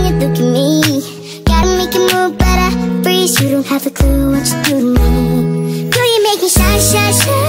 you look at me. Gotta make you move better, freeze. You don't have a clue what you do to me. Girl, you make me shine, shine, shine.